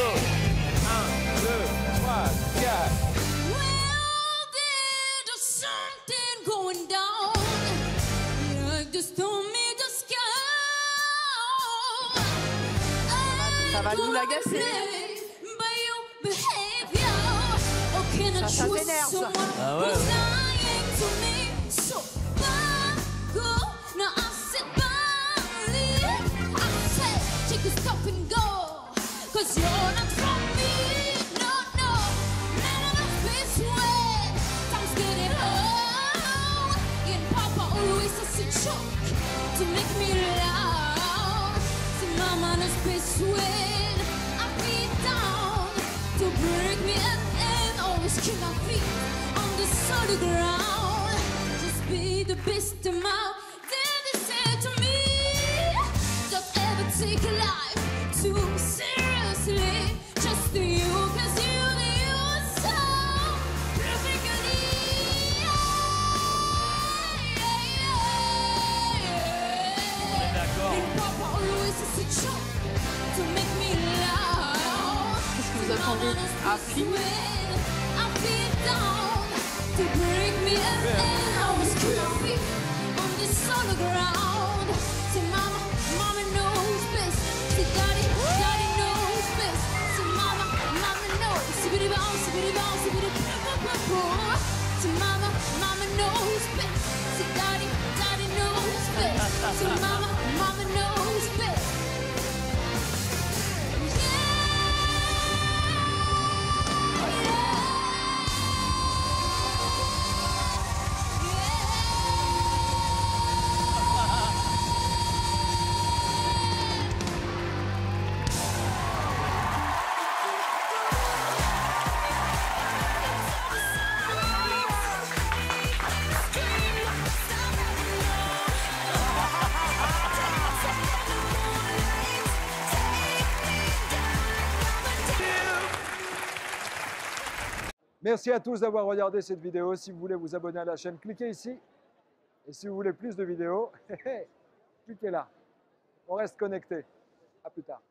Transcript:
go. 1, 2, 3, 4. Well, there's something going down, like the storm in the sky. Ça va nous l'agacer. Ça t'énerve, ça. Ah ouais. To make me loud, so mama knows best when I beat down to break me up and always keep my feet on the solid ground. Just be the best amount. Then they said to me, don't ever take life too seriously. Just do you, 'cause you so perfectly. Qu'est-ce que vous attendez? Ah, puis. Mama knows best. Merci à tous d'avoir regardé cette vidéo. Si vous voulez vous abonner à la chaîne, cliquez ici. Et si vous voulez plus de vidéos, cliquez là. On reste connecté. À plus tard.